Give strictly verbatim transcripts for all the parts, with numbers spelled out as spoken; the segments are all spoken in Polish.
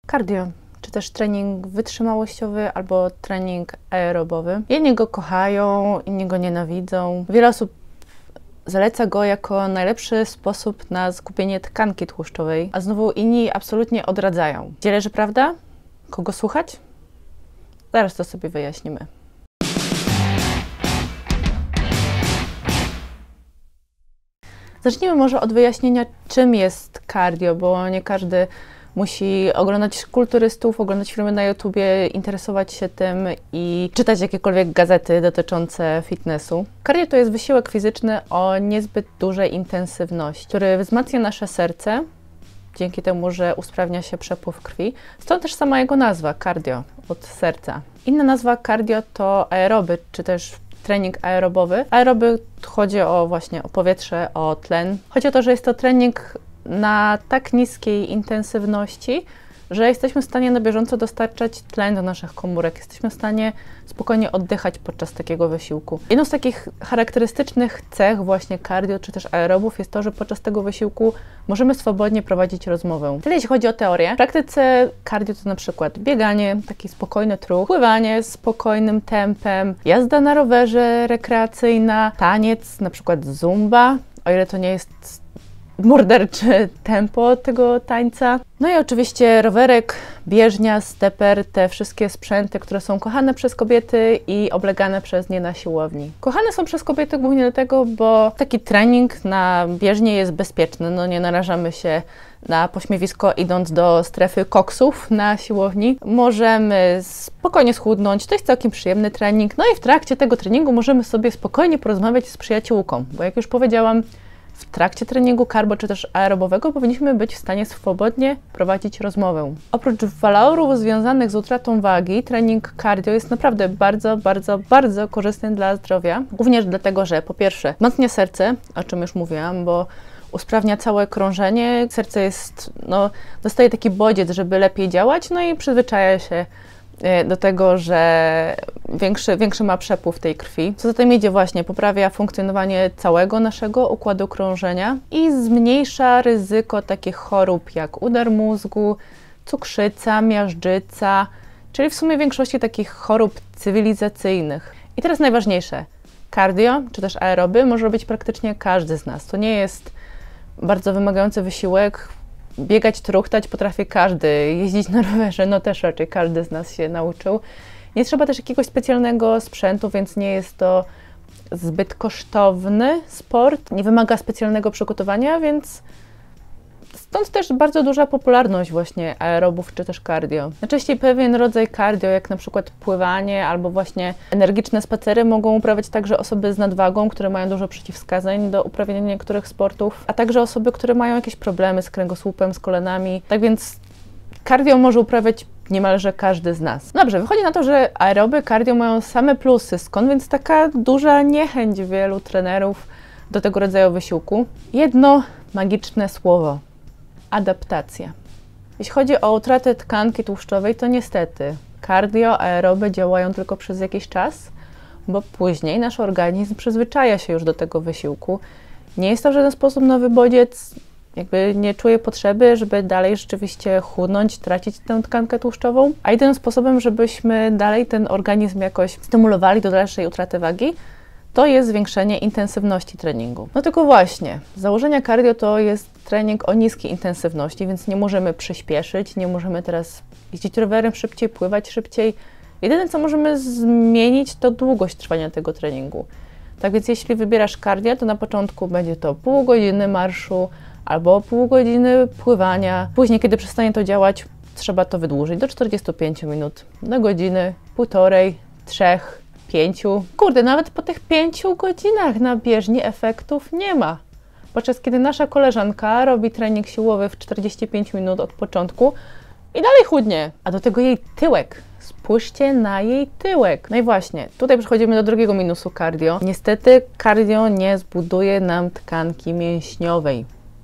Cardio, czy też trening wytrzymałościowy albo trening aerobowy. Jedni go kochają, inni go nienawidzą. Wiele osób zaleca go jako najlepszy sposób na zgubienie tkanki tłuszczowej, a znowu inni absolutnie odradzają. Gdzie leży prawda? Kogo słuchać? Zaraz to sobie wyjaśnimy. Zacznijmy może od wyjaśnienia, czym jest cardio, bo nie każdy musi oglądać kulturystów, oglądać filmy na YouTubie, interesować się tym i czytać jakiekolwiek gazety dotyczące fitnessu. Cardio to jest wysiłek fizyczny o niezbyt dużej intensywności, który wzmacnia nasze serce, dzięki temu, że usprawnia się przepływ krwi. Stąd też sama jego nazwa, cardio, od serca. Inna nazwa cardio to aeroby, czy też trening aerobowy. Aeroby chodzi o właśnie o powietrze, o tlen. Chodzi o to, że jest to trening na tak niskiej intensywności, że jesteśmy w stanie na bieżąco dostarczać tlen do naszych komórek. Jesteśmy w stanie spokojnie oddychać podczas takiego wysiłku. Jedną z takich charakterystycznych cech właśnie cardio czy też aerobów jest to, że podczas tego wysiłku możemy swobodnie prowadzić rozmowę. Tyle jeśli chodzi o teorię. W praktyce cardio to na przykład bieganie, taki spokojny truch, pływanie z spokojnym tempem, jazda na rowerze rekreacyjna, taniec, na przykład zumba, o ile to nie jest mordercze tempo tego tańca. No i oczywiście rowerek, bieżnia, steper, te wszystkie sprzęty, które są kochane przez kobiety i oblegane przez nie na siłowni. Kochane są przez kobiety głównie dlatego, bo taki trening na bieżni jest bezpieczny, no nie narażamy się na pośmiewisko idąc do strefy koksów na siłowni. Możemy spokojnie schudnąć, to jest całkiem przyjemny trening, no i w trakcie tego treningu możemy sobie spokojnie porozmawiać z przyjaciółką, bo jak już powiedziałam, w trakcie treningu carbo czy też aerobowego powinniśmy być w stanie swobodnie prowadzić rozmowę. Oprócz walorów związanych z utratą wagi, trening cardio jest naprawdę bardzo, bardzo, bardzo korzystny dla zdrowia. Również dlatego, że po pierwsze wzmacnia serce, o czym już mówiłam, bo usprawnia całe krążenie. Serce jest, no, dostaje taki bodziec, żeby lepiej działać, no i przyzwyczaja się do tego, że większy, większy ma przepływ tej krwi. Co za tym idzie właśnie, poprawia funkcjonowanie całego naszego układu krążenia i zmniejsza ryzyko takich chorób jak udar mózgu, cukrzyca, miażdżyca, czyli w sumie większości takich chorób cywilizacyjnych. I teraz najważniejsze, cardio, czy też aeroby może robić praktycznie każdy z nas. To nie jest bardzo wymagający wysiłek. Biegać, truchtać potrafi każdy, jeździć na rowerze, no też raczej każdy z nas się nauczył. Nie trzeba też jakiegoś specjalnego sprzętu, więc nie jest to zbyt kosztowny sport, nie wymaga specjalnego przygotowania, więc stąd też bardzo duża popularność właśnie aerobów czy też cardio. Najczęściej pewien rodzaj cardio, jak na przykład pływanie albo właśnie energiczne spacery, mogą uprawiać także osoby z nadwagą, które mają dużo przeciwwskazań do uprawiania niektórych sportów, a także osoby, które mają jakieś problemy z kręgosłupem, z kolanami. Tak więc cardio może uprawiać niemalże każdy z nas. Dobrze, wychodzi na to, że aeroby, cardio mają same plusy, skąd więc taka duża niechęć wielu trenerów do tego rodzaju wysiłku. Jedno magiczne słowo. Adaptacja. Jeśli chodzi o utratę tkanki tłuszczowej, to niestety cardio, aeroby działają tylko przez jakiś czas, bo później nasz organizm przyzwyczaja się już do tego wysiłku. Nie jest to w żaden sposób nowy bodziec, jakby nie czuje potrzeby, żeby dalej rzeczywiście chudnąć, tracić tę tkankę tłuszczową, a jedynym sposobem, żebyśmy dalej ten organizm jakoś stymulowali do dalszej utraty wagi, to jest zwiększenie intensywności treningu. No tylko właśnie, z założenia cardio to jest trening o niskiej intensywności, więc nie możemy przyspieszyć, nie możemy teraz jeździć rowerem szybciej, pływać szybciej. Jedyne, co możemy zmienić, to długość trwania tego treningu. Tak więc jeśli wybierasz cardio, to na początku będzie to pół godziny marszu albo pół godziny pływania. Później, kiedy przestanie to działać, trzeba to wydłużyć do czterdziestu pięciu minut, do godziny, półtorej, trzech, pięciu. Kurde, nawet po tych pięciu godzinach na bieżni efektów nie ma. Podczas kiedy nasza koleżanka robi trening siłowy w czterdzieści pięć minut od początku i dalej chudnie, a do tego jej tyłek. Spójrzcie na jej tyłek. No i właśnie, tutaj przechodzimy do drugiego minusu cardio. Niestety cardio nie zbuduje nam tkanki mięśniowej.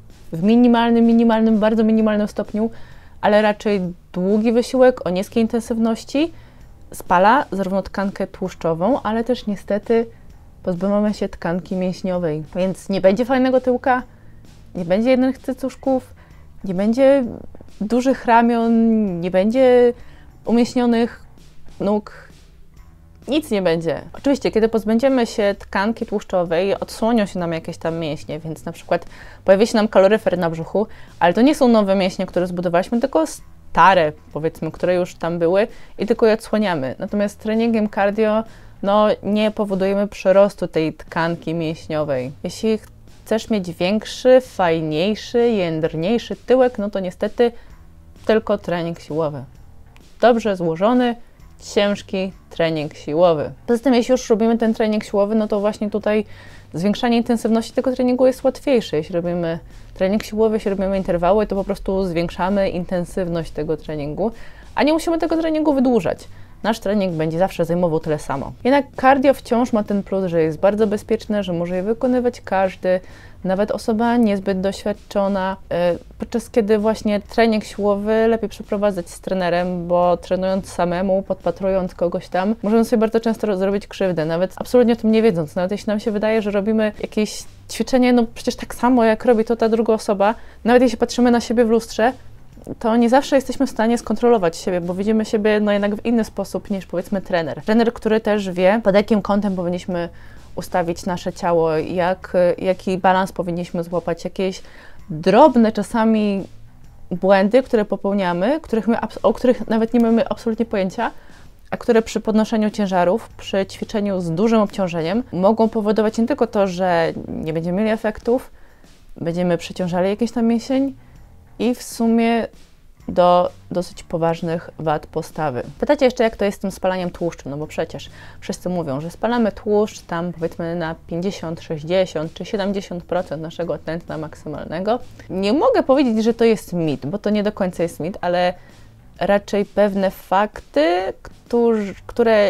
W minimalnym, minimalnym, bardzo minimalnym stopniu, ale raczej długi wysiłek o niskiej intensywności spala zarówno tkankę tłuszczową, ale też niestety pozbywamy się tkanki mięśniowej. Więc nie będzie fajnego tyłka, nie będzie jednych cycuszków, nie będzie dużych ramion, nie będzie umieśnionych nóg, nic nie będzie. Oczywiście, kiedy pozbędziemy się tkanki tłuszczowej, odsłonią się nam jakieś tam mięśnie, więc na przykład pojawi się nam kaloryfer na brzuchu, ale to nie są nowe mięśnie, które zbudowaliśmy, tylko stare, powiedzmy, które już tam były i tylko je odsłaniamy. Natomiast treningiem cardio no, nie powodujemy przyrostu tej tkanki mięśniowej. Jeśli chcesz mieć większy, fajniejszy, jędrniejszy tyłek, no to niestety tylko trening siłowy. Dobrze złożony, ciężki trening siłowy. Poza tym, jeśli już robimy ten trening siłowy, no to właśnie tutaj zwiększanie intensywności tego treningu jest łatwiejsze. Jeśli robimy trening siłowy, jeśli robimy interwały, to po prostu zwiększamy intensywność tego treningu, a nie musimy tego treningu wydłużać. Nasz trening będzie zawsze zajmował tyle samo. Jednak cardio wciąż ma ten plus, że jest bardzo bezpieczne, że może je wykonywać każdy, nawet osoba niezbyt doświadczona, podczas kiedy właśnie trening siłowy lepiej przeprowadzać z trenerem, bo trenując samemu, podpatrując kogoś tam, możemy sobie bardzo często zrobić krzywdę, nawet absolutnie o tym nie wiedząc. Nawet jeśli nam się wydaje, że robimy jakieś ćwiczenie, no przecież tak samo jak robi to ta druga osoba, nawet jeśli patrzymy na siebie w lustrze, to nie zawsze jesteśmy w stanie skontrolować siebie, bo widzimy siebie no jednak w inny sposób niż powiedzmy trener. Trener, który też wie, pod jakim kątem powinniśmy ustawić nasze ciało, jak, jaki balans powinniśmy złapać, jakieś drobne czasami błędy, które popełniamy, których my, o których nawet nie mamy absolutnie pojęcia, a które przy podnoszeniu ciężarów, przy ćwiczeniu z dużym obciążeniem mogą powodować nie tylko to, że nie będziemy mieli efektów, będziemy przeciążali jakiś tam mięsień, i w sumie do dosyć poważnych wad postawy. Pytacie jeszcze, jak to jest z tym spalaniem tłuszczu, no bo przecież wszyscy mówią, że spalamy tłuszcz tam powiedzmy na pięćdziesiąt, sześćdziesiąt czy siedemdziesiąt procent naszego tętna maksymalnego. Nie mogę powiedzieć, że to jest mit, bo to nie do końca jest mit, ale raczej pewne fakty, którzy, które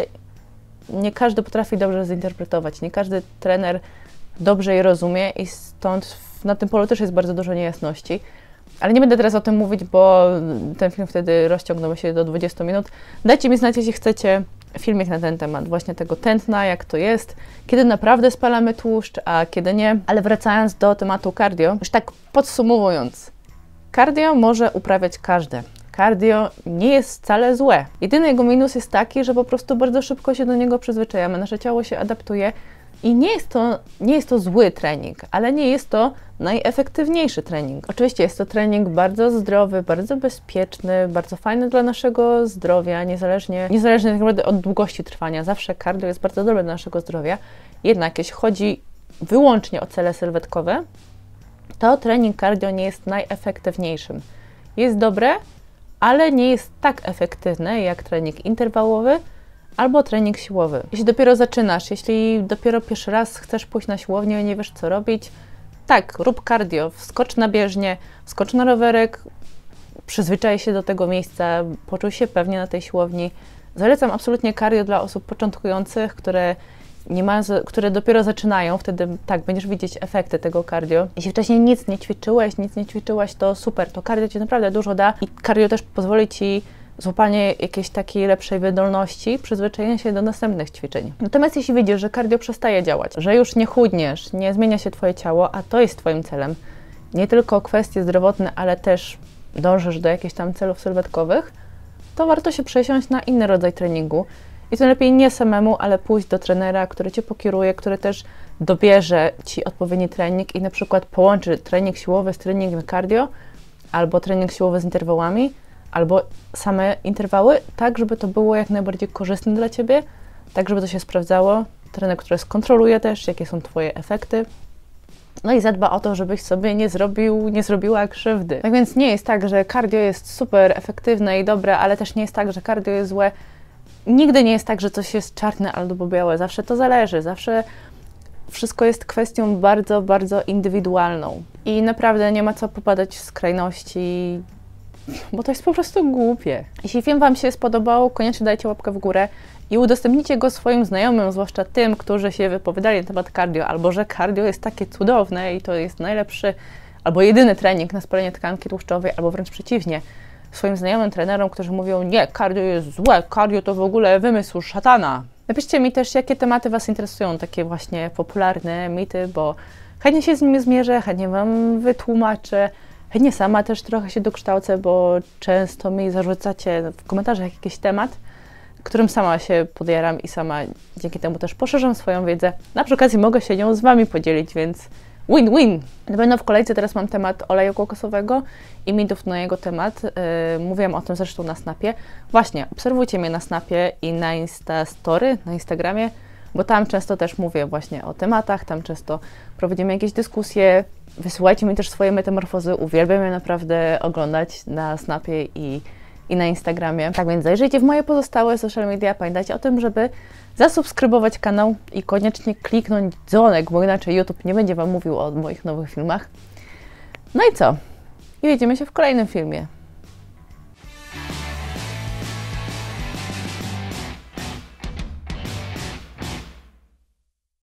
nie każdy potrafi dobrze zinterpretować, nie każdy trener dobrze je rozumie i stąd na tym polu też jest bardzo dużo niejasności. Ale nie będę teraz o tym mówić, bo ten film wtedy rozciągnął się do dwudziestu minut. Dajcie mi znać, jeśli chcecie filmik na ten temat, właśnie tego tętna, jak to jest, kiedy naprawdę spalamy tłuszcz, a kiedy nie. Ale wracając do tematu cardio, już tak podsumowując, cardio może uprawiać każdy. Cardio nie jest wcale złe. Jedyny jego minus jest taki, że po prostu bardzo szybko się do niego przyzwyczajamy, nasze ciało się adaptuje. I nie jest, to, nie jest to zły trening, ale nie jest to najefektywniejszy trening. Oczywiście jest to trening bardzo zdrowy, bardzo bezpieczny, bardzo fajny dla naszego zdrowia, niezależnie, niezależnie tak naprawdę od długości trwania. Zawsze cardio jest bardzo dobre dla naszego zdrowia. Jednak jeśli chodzi wyłącznie o cele sylwetkowe, to trening cardio nie jest najefektywniejszym. Jest dobre, ale nie jest tak efektywne jak trening interwałowy, albo trening siłowy. Jeśli dopiero zaczynasz, jeśli dopiero pierwszy raz chcesz pójść na siłownię i nie wiesz co robić, tak, rób cardio, wskocz na bieżnię, wskocz na rowerek, przyzwyczaj się do tego miejsca, poczuj się pewnie na tej siłowni. Zalecam absolutnie cardio dla osób początkujących, które, nie ma, które dopiero zaczynają, wtedy tak, będziesz widzieć efekty tego cardio. Jeśli wcześniej nic nie ćwiczyłeś, nic nie ćwiczyłaś, to super, to cardio Ci naprawdę dużo da i cardio też pozwoli Ci złapanie jakiejś takiej lepszej wydolności, przyzwyczajenie się do następnych ćwiczeń. Natomiast jeśli widzisz, że cardio przestaje działać, że już nie chudniesz, nie zmienia się Twoje ciało, a to jest Twoim celem, nie tylko kwestie zdrowotne, ale też dążysz do jakichś tam celów sylwetkowych, to warto się przesiąść na inny rodzaj treningu. I to lepiej nie samemu, ale pójść do trenera, który Cię pokieruje, który też dobierze Ci odpowiedni trening i na przykład połączy trening siłowy z treningiem cardio, albo trening siłowy z interwałami, albo same interwały, tak żeby to było jak najbardziej korzystne dla Ciebie, tak żeby to się sprawdzało. Trener, który skontroluje też, jakie są Twoje efekty. No i zadba o to, żebyś sobie nie zrobił, nie zrobiła krzywdy. Tak więc nie jest tak, że cardio jest super efektywne i dobre, ale też nie jest tak, że cardio jest złe. Nigdy nie jest tak, że coś jest czarne albo białe. Zawsze to zależy, zawsze wszystko jest kwestią bardzo, bardzo indywidualną. I naprawdę nie ma co popadać w skrajności, bo to jest po prostu głupie. Jeśli film Wam się spodobał, koniecznie dajcie łapkę w górę i udostępnijcie go swoim znajomym, zwłaszcza tym, którzy się wypowiadali na temat cardio, albo że cardio jest takie cudowne i to jest najlepszy, albo jedyny trening na spalenie tkanki tłuszczowej, albo wręcz przeciwnie, swoim znajomym trenerom, którzy mówią, nie, cardio jest złe, cardio to w ogóle wymysł szatana. Napiszcie mi też, jakie tematy Was interesują, takie właśnie popularne mity, bo chętnie się z nimi zmierzę, chętnie Wam wytłumaczę, Chętnie sama też trochę się dokształcę, bo często mi zarzucacie w komentarzach jakiś temat, którym sama się podjaram i sama dzięki temu też poszerzam swoją wiedzę. Na przy okazji mogę się nią z Wami podzielić, więc win-win! Na pewno w kolejce teraz mam temat oleju kokosowego i mitów na jego temat. Yy, mówiłam o tym zresztą na Snapie. Właśnie, obserwujcie mnie na Snapie i na Insta Story, na Instagramie, bo tam często też mówię właśnie o tematach, tam często prowadzimy jakieś dyskusje. Wysyłajcie mi też swoje metamorfozy, uwielbiam je naprawdę oglądać na Snapie i, i na Instagramie. Tak więc zajrzyjcie w moje pozostałe social media, pamiętajcie o tym, żeby zasubskrybować kanał i koniecznie kliknąć dzwonek, bo inaczej YouTube nie będzie Wam mówił o moich nowych filmach. No i co? I widzimy się w kolejnym filmie.